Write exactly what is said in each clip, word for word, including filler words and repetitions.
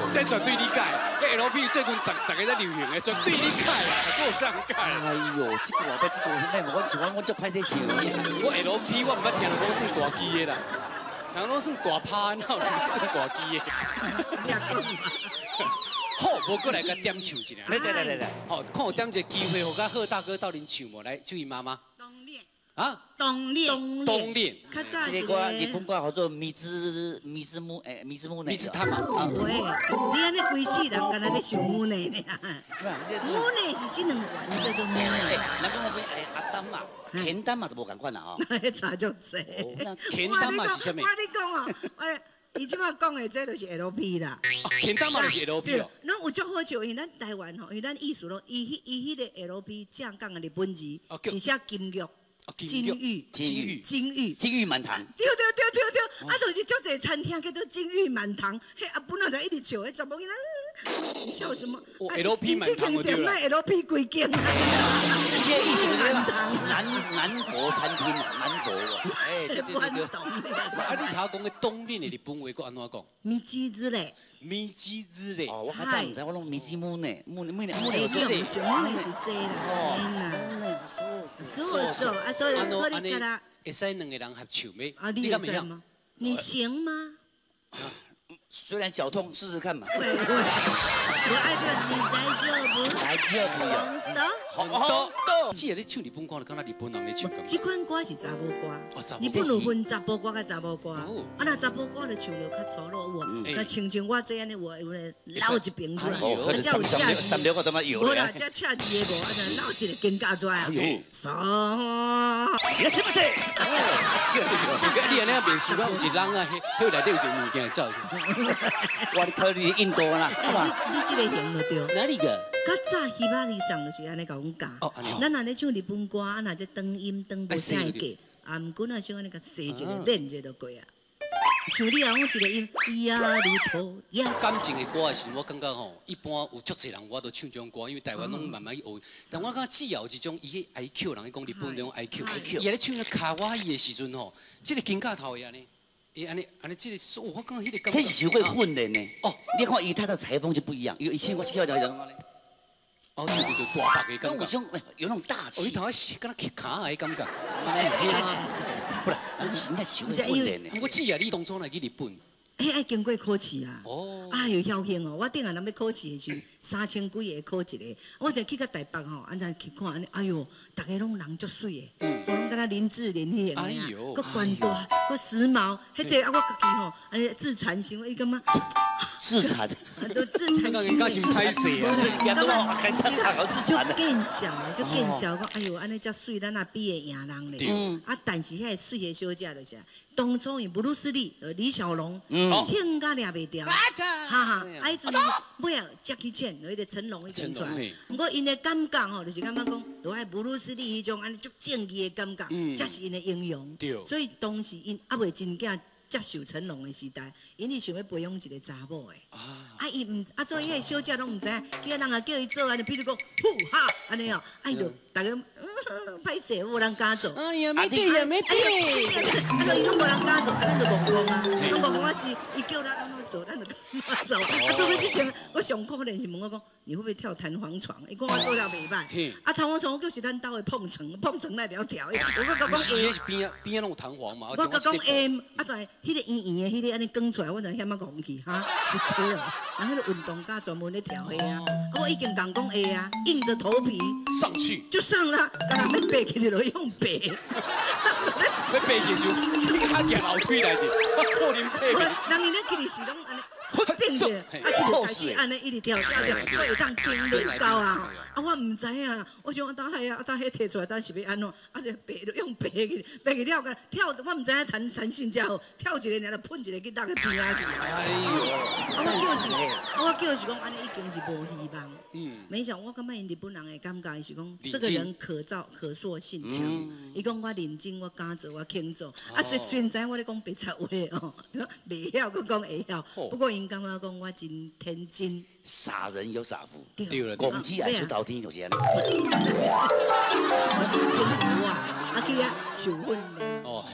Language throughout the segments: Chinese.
这绝对你改，那 L P 最近逐逐个在流行的，绝对你改啊，够上改。 哎呦，这个话甲这个话，那我像我我足歹势笑。 我 L P 我唔捌听人讲算大机的啦，人讲算大趴，哪有人算大机的？ 你也讲嘛。 好，无过来甲点唱一下。 来来来来来， 好，看有点一个机会，互甲贺大哥斗阵唱无？来，注意妈妈。 冬恋。 啊？ 冬恋。 冬恋。 较早这个歌日本歌叫做米之米之木诶米之木呢。 米之他嘛。 喂，你安尼规世人敢若咧想母呢呢？母呢是这两元叫做母呢。 咱讲个诶阿丹嘛，田丹嘛就无共款啦吼。 差足济。 田丹嘛是啥物？ 我你讲哦，我。伊即摆讲的这就是 L P 啦， 田丹嘛就是 L P 哦。 咱有足好笑，因为咱台湾吼，因为咱意思咯，伊迄伊迄个 L P 正讲的日本字是写金玉、金玉、 金玉、 金玉、 金玉满堂。 对对对对对，啊，就是足侪餐厅叫做金玉满堂，迄阿本来就一直笑，迄查某囡仔，你笑什么 ？L P 满堂我对啦。 那 L P 几间？ 这个意思是南南国餐厅嘛，南国哦。哎，对对对。 啊，你头讲的冬恋的日本话，佮安怎讲？ 米之之嘞。 米之之嘞。 哦，我较早唔知，我拢米之木呢，木呢木呢木呢是这啦，木呢是这啦，哎呐，是是是，啊，所以我你看啦， 会使两个人合唱咩？ 啊，你会使吗？你行吗？ 虽然脚痛，试试看嘛。 对对，我爱着你大丈夫， 大丈夫呀， 很多。只要你唱日本歌，就敢若日本人咧唱咁。 这款歌是查某歌，日本有分查甫歌甲查某歌。啊，那查某歌就唱着较粗鲁，那亲像我这样的话，有咧捞一瓶出来， 啊，这有恰字，三六个他妈有无啦，这恰字的无，啊，就捞一个金家出来啊。啥？ 你是不是？ 你安尼袂输啦，有一人啊，迄内底有一个物件走。 我咧考虑印度啦， 你你这个型就对。 哪里个？ 较早希巴里上就是安尼甲阮教。哦，咱若咧唱日本歌，啊，若这长音长无啥会过，啊，毋过若想安尼甲细一个练一下就过啊。像你啊，我一个音呀如头呀。 感情的歌的时，我感觉吼，一般有足侪人我都唱这种歌，因为台湾拢慢慢去学。但我感觉只要有一种伊个 I Q， 人伊讲日本那种 I Q， 伊咧唱个卡哇伊的时阵吼，这个金架头的安尼。伊安尼安尼，这个我讲迄个感觉。 这是学会混的呢。哦，你看伊他的台风就不一样，有以前我去跳跳跳嘞。 哦，对对对，大白的感觉。 有种有那种大气。 哦，你头仔敢若卡的感觉。 不啦，你应该是会混的呢。 我只要你当初来去日本。 迄爱经过考试啊！ 哦， 哎呦侥幸哦！我顶下咱要考试的时候，三千几个考一个，我就去到台北吼，安怎去看安尼，哎呦，大家拢人足水的，嗯，我拢敢若林志玲迄个呀，佮宽大，佮时髦，迄个啊，我家己吼，安尼自惭形秽，伊感觉自残， 都自惭形秽， 自拍死啊！ 也不好开他场合自残的。 就见笑的，就见笑，讲哎呦，安尼遮水，咱也比会赢人咧。嗯。啊，但是迄个水的小姐就是，当初因布鲁斯利、李小龙，唱甲抓袂掉，哈哈，啊，迄阵尾啊接去唱，有迄个成龙迄阵出来。不过因的感觉吼，就是感觉讲，就爱布鲁斯利迄种安尼足正义的感觉，才是因的英雄。所以当时因还袂真正接受成龙的时代，因是想要培养一个查某的。啊，伊唔啊，所以迄个小姐拢唔知，叫人啊叫伊做安尼，比如讲，呼哈安尼哦，啊伊就大家歹势，无人敢做。 哎呀，没对呀，没对。 啊，所以拢无人敢做，啊，咱就戆戆啊，拢戆戆啊是，伊叫咱安怎做，咱就安怎做。啊，做伙去想，我上可怜是问我讲，你会不会跳弹簧床？伊讲我做了袂歹。啊，弹簧床我就是咱兜的碰床，碰床那条跳。我甲讲诶，那是边啊边啊拢有弹簧嘛。 我甲讲诶，啊在迄个圆圆的，迄个安尼讲出来，我就险啊戆去哈，是这哦。然后迄个运动家专门咧跳迄啊，啊我已经讲讲会啊，硬着头皮上去就上了，干那要爬起来就用爬。 要爬起时，你甲夹后腿来者，我可能爬袂。 人伊咧起哩是拢安尼。顶着，啊，就开始安尼一直跳跳跳，我会当顶得高啊！啊，我唔知啊，我想当迄啊，当迄摕出来，当是要安怎？啊，就爬着用爬去，爬去了个跳，我唔知影弹弹性才好，跳一个然后喷一个去搭个边仔去。哎呦！啊，我叫是，我叫是讲安尼已经是无希望。嗯。没想我感觉因日本人的感觉是讲，这个人可造可塑性强。伊讲我认真，我敢做，我肯做。啊，所以现在我咧讲白贼话哦，袂晓，佮讲会晓，不过。因感觉讲我真天真， 傻人有傻福， 对了， 公鸡爱出头天就是安尼。 我真苦啊，啊去啊受训咧。 哦，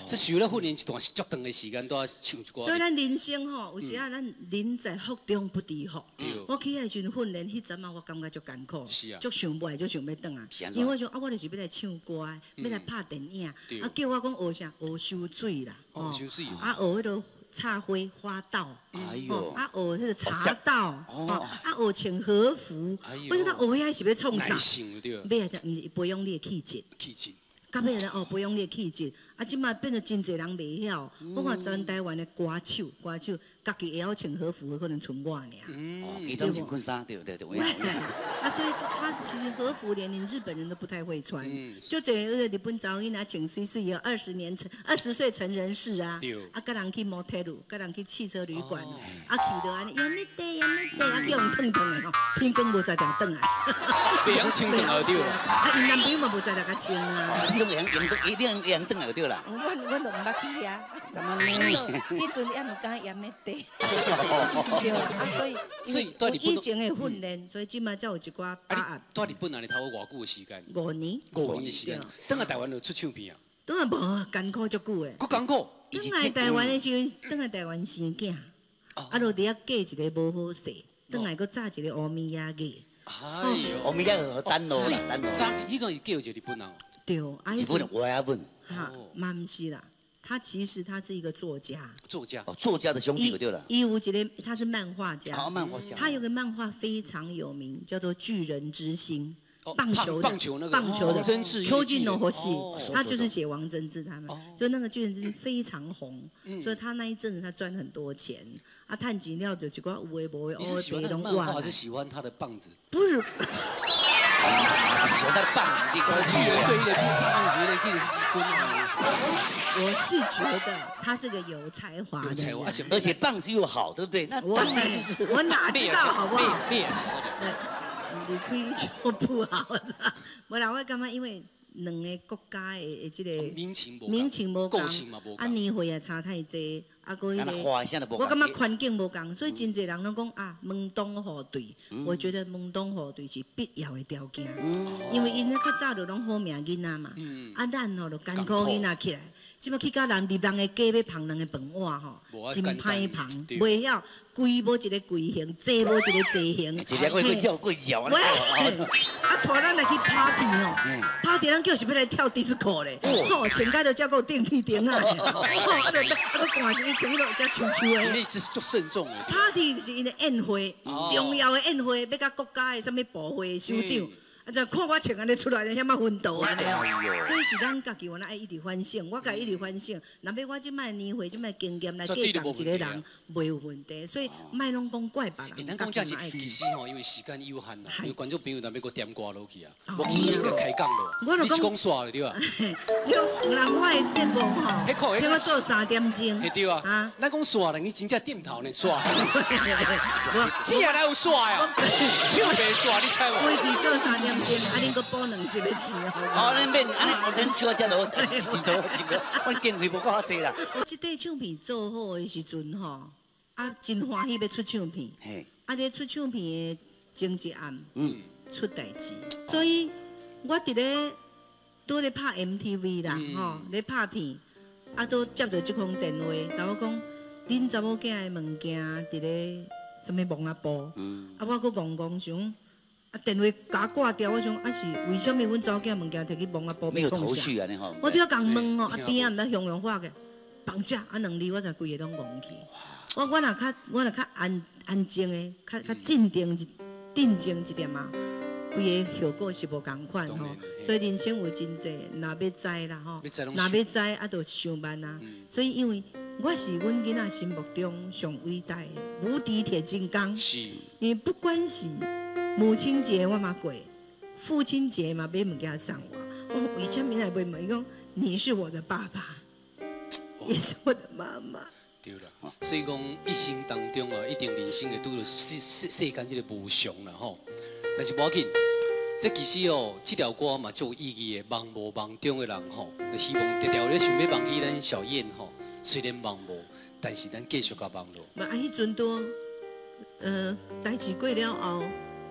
这需要训练一段足长的时间，都要唱一歌。 所以咱人生吼，有时啊，咱人在福中不知福。我去迄阵训练，迄阵啊，我感觉足艰苦，足想不来，足想要转啊。因为我想啊，我就是要来唱歌，要来拍电影，啊叫我讲学啥，学收水啦， 哦，收水， 啊学迄个插花花道， 哎呦， 啊学迄个茶道，哦，啊学穿和服，我觉得学遐是要创啥？买的毋是培养你的气质。 气质。 到尾咧哦，培养你的气质，啊，即摆变做真侪人袂晓。我看全台湾的歌手，歌手家己会晓穿和服的，可能剩我尔。 哦，其他穿婚纱，对对对，我啊，所以他其实和服连连日本人都不太会穿，就这个日本查某囡仔穿水水有二十年成二十岁成人式啊，啊，甲人去 motel， 甲人去汽车旅馆，啊去到安尼，呀咩地呀咩地，啊叫人烫烫的吼，天光无才条转来。 袂晓穿长就对了。 啊，因男朋友嘛无才条甲穿啊。 你拢会晓用一定用转来就对啦。 我我都毋捌去遐，咁啊呢？迄阵也毋敢盐咩地。对啊，所以所以我以前的训练，所以即摆才有一寡把握。 在日本安尼头偌久的时间？ 五年。 五年的时间。等下台湾就出唱片啊？ 等下无艰苦足久的。 佫艰苦。 等来台湾的时阵，等来台湾生囝，啊，落伫遐嫁一个无好势，等来佫炸一个乌米亚个。 哎呦，乌米亚个等咯啦，等咯。 早迄阵是叫一个日本人。 对， 啊，日本我也问。 哈，嘛毋是啦。他其实他是一个作家， 作家哦，作家的兄弟就对了。 一五几年他是漫画家， 好漫画家。 他有个漫画非常有名，叫做《巨人之心》， 棒球棒球那个棒球的邱俊龙和戏，他就是写王贞治他们，所以那个《巨人之心》非常红，所以他那一阵子他赚很多钱，啊，探钱了就一寡有诶无诶， 你是喜欢他的漫画还是喜欢他的棒子？ 不是。 喜欢他的棒子，你讲巨人队的棒子的巨人。 我是觉得他是个有才华的人， 而且棒子又好，对不对？那我我哪知道好不好？ 你也晓得， 你开就不好啦。无啦，我感觉因为两个国家的这个民情无民情无共，啊年岁也差太济，啊个迄个，我感觉环境无共，所以真侪人拢讲啊门当户对，我觉得门当户对是必要的条件，因为因咧较早就拢好命囡仔嘛，啊咱吼就艰苦囡仔起来。即摆去到人入人的家要捧人的饭碗吼，真歹捧，袂晓跪无一个跪形，坐无一个坐形， 一个跪跪叫跪叫啊！ 喂，啊，带咱来去 party 吼 ，party 咱叫是要来跳 disco 咧，吼，穿甲就照个电梯顶啊，吼，啊，就啊，个寒一个穿迄落只秋秋的。 你这是足慎重的。 party 是因的宴会，重要的宴会，要甲国家的什么部会首长。啊！就看我穿安尼出来，你遐么奋斗啊！所以是咱家己原来爱一直反省，我家一直反省。若要我即摆年岁、即摆经验来计当一个人，袂有问题。所以莫拢讲怪别人。 咱讲这是其实吼，因为时间有限啦，因为观众朋友若要搁点歌落去啊，我其实应该开讲咯。你是讲煞了对吧？ 你讲有人我的节目吼，听我做三点钟。 对啊。啊，咱讲煞了，你真正点头呢煞。只下来有煞呀，唱袂煞，你猜无？ 规矩做三点。啊！恁搁补两集的钱哦。 哦，恁免，安尼恁唱啊，遮多，一多一个，我经费无够好济啦。 即块唱片做好的时阵吼，啊，真欢喜要出唱片。嘿。啊，咧出唱片的前一暗，嗯，出代志。所以我伫咧拄咧拍 M T V 啦，吼，咧拍片，啊，都接到即通电话，甲我讲，恁查某囝的物件伫咧什么蒙啊布，啊，我搁戆戆想。啊！电话甲挂掉，我想啊是为什么阮查某囝物件摕去蒙啊包要创啥？我就要共问哦，啊边啊毋知向向化个绑架啊两字我才规个拢忘去。我我若较我若较安安静的，较较镇定一镇静一点嘛，规个效果是无共款吼。所以人生有真济，若要知啦吼，若要知啊，就上班啦。所以因为我是阮囡仔心目中上伟大的无敌铁金刚，因为不管是。母亲节我嘛过，父亲节嘛买物件送我。我为什么来买物？伊讲你是我的爸爸，也是我的妈妈。 对啦，所以讲一生当中啊，一定人生会拄到世世世间这个无常啦吼。但是无要紧，这其实哦，这条歌嘛足有意义的。茫无茫中的人吼，就希望条条咧想要忘记咱小燕吼。虽然茫无，但是咱继续甲忙落。 嘛，啊，迄阵多，呃，代志过了后。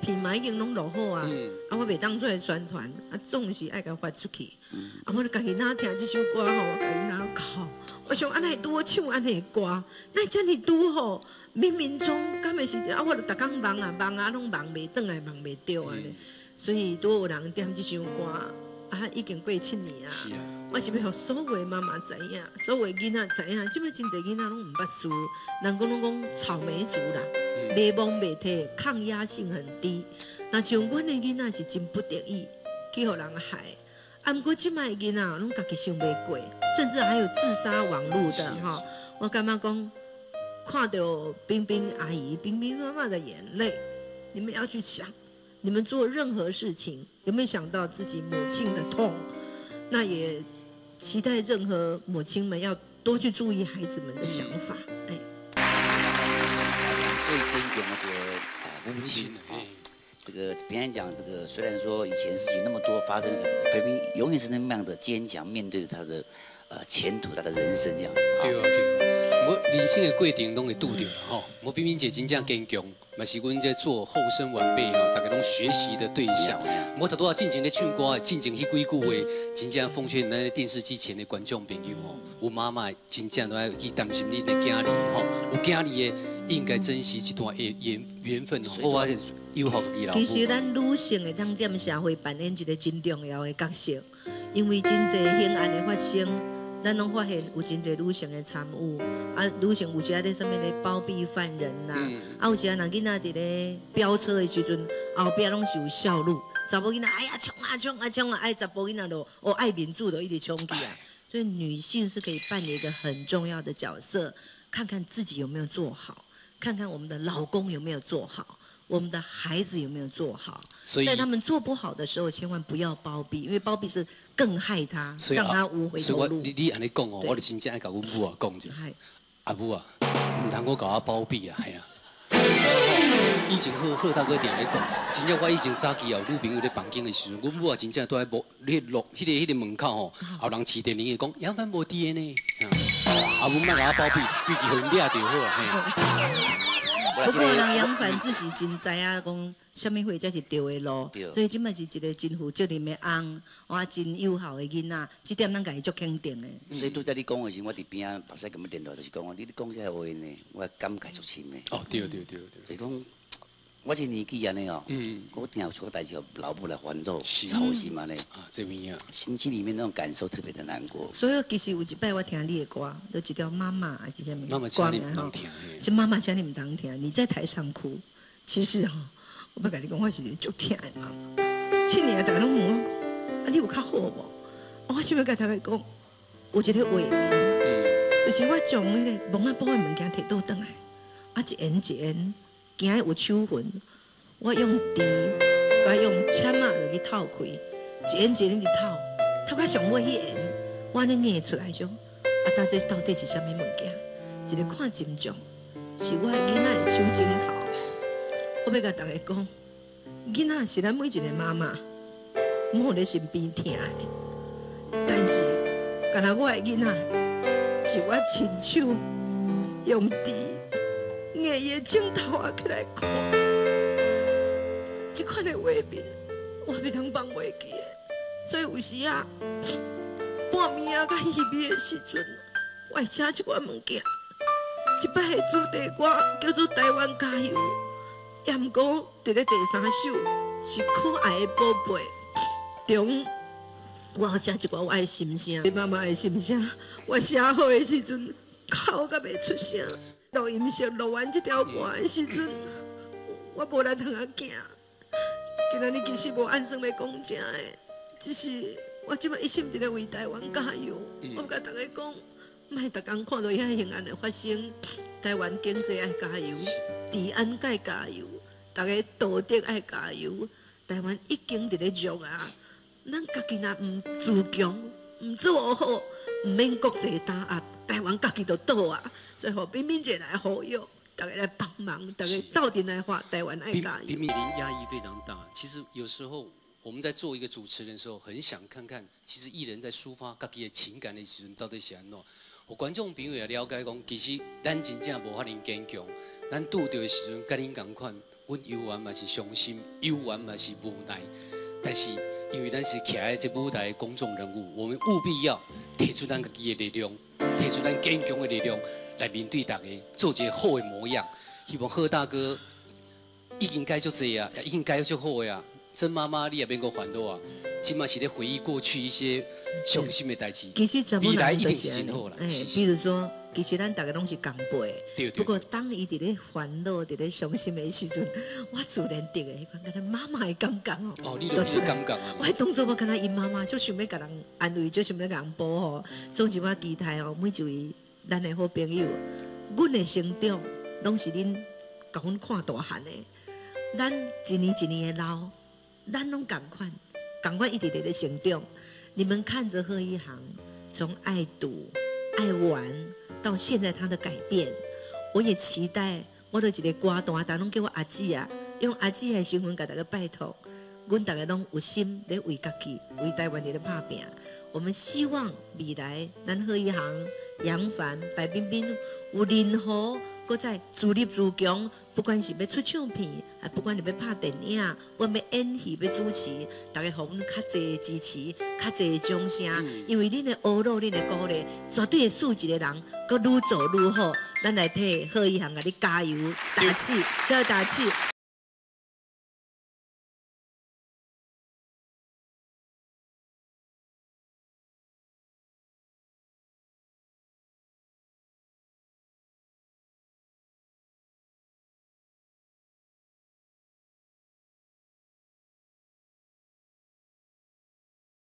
片嘛已经拢落好啊， 嗯、 啊我袂当出来宣传，啊总是爱甲发出去。嗯、啊我就家己哪听这首歌吼，我家己哪哭。我想安尼多唱安尼歌，那遮尔拄好，冥冥中敢会是啊？我就逐工忙啊忙啊，拢忙袂转来，忙袂着安尼。嗯、所以拄有人点这首歌，啊已经过七年啊。是啊。我是要互所有的妈妈知影，所有的囡仔知影，即摆真侪囡仔拢毋捌输，人讲拢讲草莓族啦，迷茫袂体，抗压性很低。那像阮的囡仔是真不得已去互人害。啊，毋过即摆囡仔拢家己想袂过，甚至还有自杀网络的哈。我感觉讲，看到冰冰阿姨、冰冰妈妈的眼泪，你们要去想，你们做任何事情有没有想到自己母亲的痛？那也期待任何母亲们要多去注意孩子们的想法。哎， 最根本的这个母亲啊。这个别人讲，这个虽然说以前事情那么多发生，培培永远是那么样的坚强，面对他的呃前途，他的人生这样子。 对啊对啊，我人生的过程拢会拄着吼。我冰冰姐真正坚强，嘛是阮在做后生晚辈吼，大家拢学习的对象。我头拄啊进前咧唱歌，进前迄几句话，真正奉劝咱电视机前的观众朋友吼，有妈妈真正都要去担心你的囝儿吼，有囝儿的应该珍惜这段缘缘分吼，好啊。 其实咱女性会当踮社会扮演一个真重要的角色，因为真侪凶案的发生，咱拢发现有真侪女性的参与。啊，女性有时啊在上面咧包庇犯人呐、啊，嗯、啊有时啊，人囡仔伫咧飙车的时阵，后壁拢是有笑路。查某囡仔哎呀冲啊冲啊冲啊，爱查甫囡仔就哦爱民主就一直冲去啊。所以女性是可以扮演一个很重要的角色，看看自己有没有做好，看看我们的老公有没有做好。我们的孩子有没有做好？在他们做不好的时候，千万不要包庇，因为包庇是更害他，让他无回头路。 所以你你安尼讲哦，我就真正爱甲阮母啊讲者。阿母啊，唔通我甲我包庇啊，系啊。以前好好大哥定咧讲，真正我以前早期哦，女朋友咧房间的时阵，阮母啊真正都喺无咧落迄个迄个门口吼，后人饲电铃的讲，杨帆无伫的呢。阿母莫甲我包庇，规矩互掠就好啊，嘿。 不过人杨凡自己真知影讲，什么货才是对的路，所以即摆是一个真负责任的翁，哇，真友好的囡仔，这点咱家己足肯定的。 所以拄则你讲的时候，我伫边啊，目屎咁样电话就是讲，你你讲这话呢，我感慨足深的。 哦，对对对对。 所以讲，我这年纪安尼哦，嗯，我定有出个代志，老母来烦恼、操心安尼。啊， 这边啊， 心情里面那种感受特别的难过。 所以其实有一摆我听你的歌，就一条妈妈还是什么歌呢？哈， 是妈妈请你们当听，你在台上哭，其实哈，我不跟你讲，我是足疼的嘛。去年大家拢问我讲，啊，你有较好无？我想要甲大家讲，有一个画面，就是我将迄个蒙阿宝的物件摕倒转来，啊，一言一言。惊有手痕，我用箸，甲用签啊落去透开，一言一言去透，透到上尾迄言，我咧念出来种，啊，当这到底是啥物物件？一个看真重，是我囡仔的手指头。我要甲大家讲，囡仔是咱每一个妈妈，唔好咧身边疼的，但是，敢若我的囡仔，是我亲手用箸。硬伊的镜头啊，起来看，这款的画面，我袂通放袂记的。所以有时啊，半暝啊，甲稀微的时阵，我会写一寡物件。这摆的主题歌叫做《台湾加油》，也毋过伫咧第三首是《可爱的宝贝》中，我有写一寡我的心声，妈妈的心声。我写好的时阵，哭甲袂出声。录音室录完这条歌的时阵，我无力通啊行。今仔日其实无按算要讲正的，只是我即摆一心伫咧为台湾加油。嗯、我甲大家讲，莫逐工看到遐凶案的发生，台湾经济爱加油，治安该加油，大家道德爱加油。台湾已经伫咧弱啊，咱家己若唔自强，唔做好，唔免国际打压。台湾家己就倒啊，所以吼冰冰姐来呼吁，大家来帮忙，大家到底来画台湾爱加油。 冰冰压抑非常大，其实有时候我们在做一个主持人的时候，很想看看，其实艺人在抒发自己的情感的时候到底是安怎。有观众朋友也了解讲，其实咱真正无法能坚强，咱拄到的时阵，甲恁同款，有阮游玩嘛是伤心，游玩嘛是无奈，但是因为咱是徛在这舞台的公众人物，我们务必要提出咱家己的力量，提出咱坚强的力量来面对大家，做一个好的模样。希望贺大哥已经改足济啊，已经改足好的啊。曾妈妈，你也免阁烦恼啊，今嘛是咧回忆过去一些伤心的代志，未来一定是真好啦。 哎，比如说。其实咱大家拢是共辈的， 不过当伊伫咧烦恼、伫咧伤心的时阵，我自然得的迄款，敢若妈妈的感觉哦。 哦，你都是感觉啊。 我迄当作我敢若因妈妈，就想要甲人安慰，就想要甲人保护。总之我期待哦，每一位咱的好朋友，阮的成长拢是恁甲阮看大汉的。咱一年一年的老，咱拢共款，共款一直伫咧成长。你们看着贺一航从爱赌、爱玩。到现在他的改变，我也期待我的一个歌单，大家拢叫我阿姊啊，用阿姊的身份给大家拜托，阮大家拢有心在为家己、为台湾在打拼。我们希望未来咱贺一航、杨凡、白冰冰有任何搁再自立自强，不管是要出唱片，还不管你要拍电影，我要演戏、要主持，大家互阮较侪支持、较侪掌声，嗯、因为恁的鼓励、恁的鼓励，绝对会使一个人搁愈做愈好。咱来替贺一航甲你加油打气，叫打气。